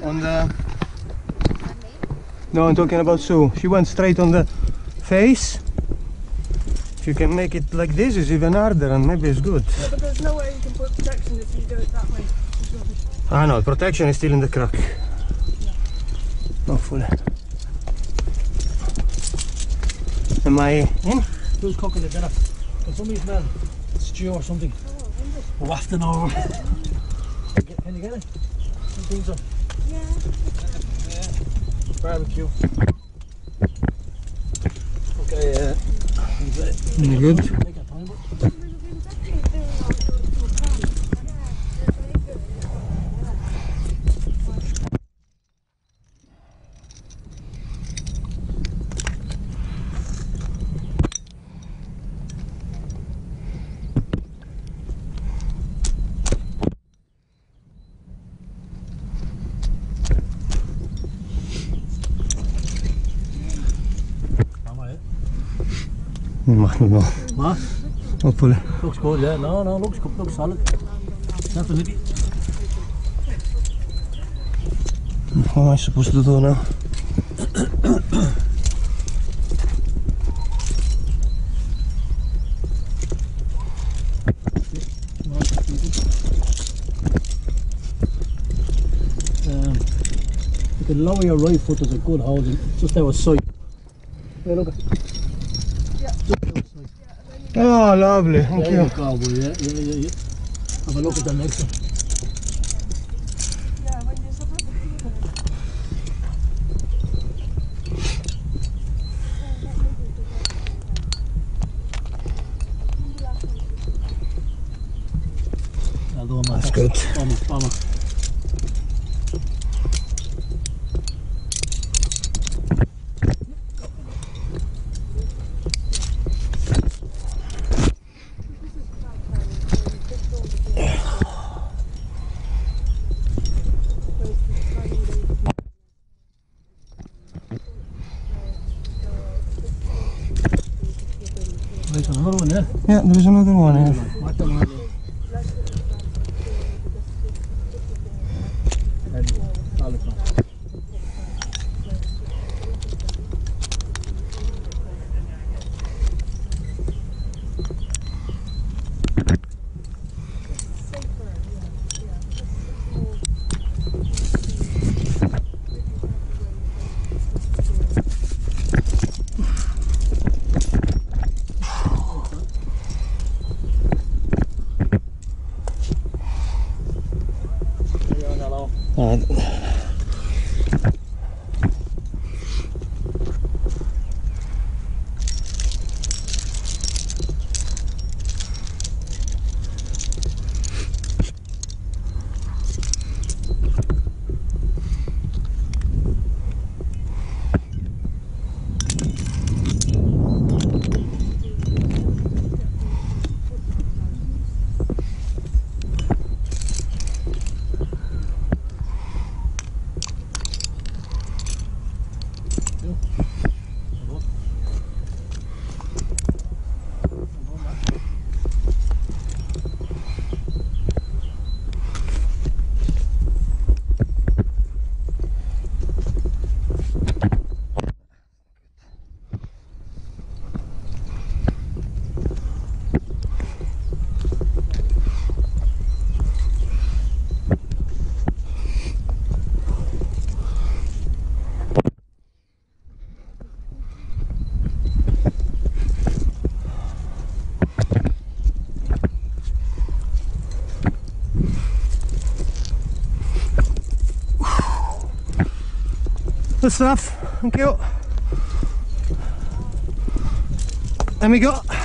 on the... No, I'm talking about Sue. She went straight on the face. If you can make it like this, it's even harder and maybe it's good. Yeah, but there's no way you can put protection if you do it that way. Ah no, protection is still in the crack. Yeah. Not fully. Am I in? Who's cooking the dinner? Can somebody smell stew or something? Wafting over. Can you get it? I think so. Yeah. Barbecue. Okay, You good? take your time, but No. what? Hopefully. Looks good, yeah. No, looks good, looks solid. Definitely. What am I supposed to do now? You can lower your right foot, there's a good hold in, just outside. Hey, look. Oh, lovely. Thank There you. you go, boy. Yeah. Have a look at the next one. Yeah, when you're supposed I'll do my That's good. Bomber. There's another one there. Yeah, there's another one here. Mark them all there. Good stuff. Thank you. There we go.